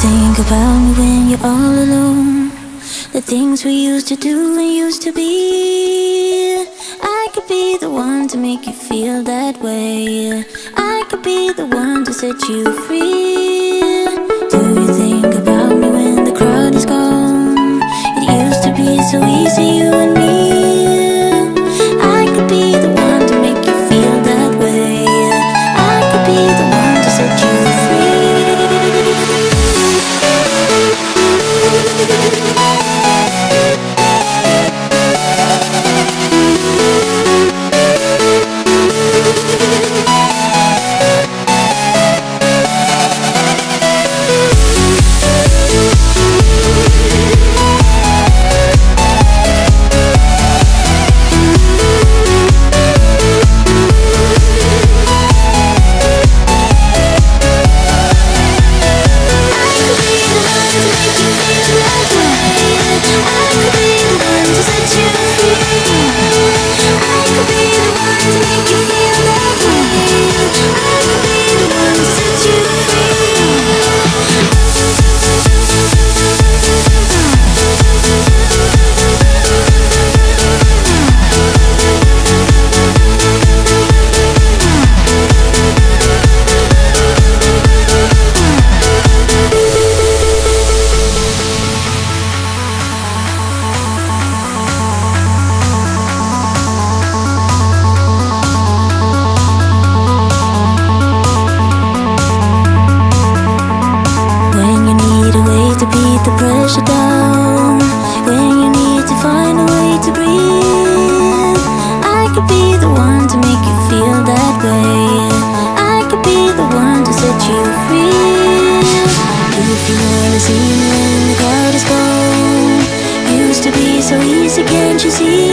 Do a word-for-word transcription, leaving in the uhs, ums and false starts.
think about me when you're all alone? The things we used to do and used to be. I could be the one to make you feel that way. I could be the one to set you free. Do you think about me when the crowd is gone? It used to be so easy, you and me. I could be the one to make you feel that way. I could be the one to set you free. The pressure down, when you need to find a way to breathe. I could be the one to make you feel that way. I could be the one to set you free. If you wanna see me when the crowd is gone, used to be so easy, can't you see?